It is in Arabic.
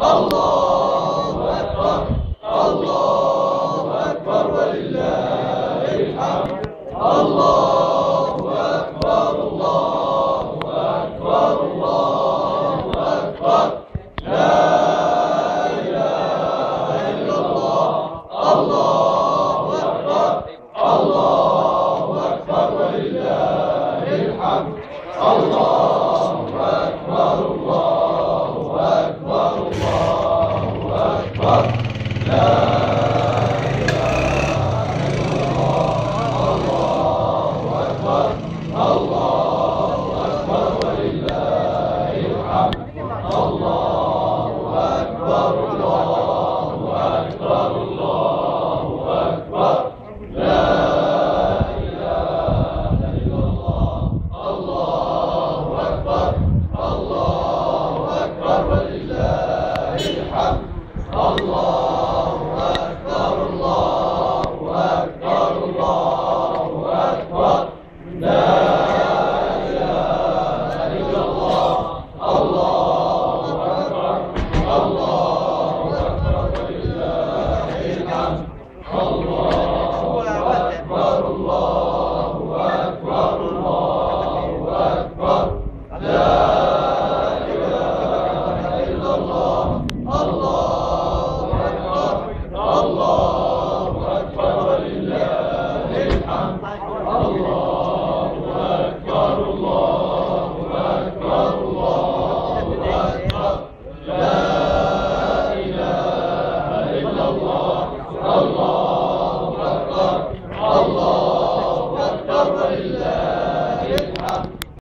الله أكبر. الله أكبر ولله الحمد. الله أكبر. الله أكبر. الله أكبر. لا إله إلا الله. الله أكبر. الله أكبر ولله الحمد. الله أكبر. الله أكبر. الله أكبر. لا إله إلا الله. الله أكبر. الله أكبر ولله الحمد. الله أكبر. الله أكبر. الله أكبر. لا إله إلا الله. الله أكبر. الله أكبر ولله الحمد. الله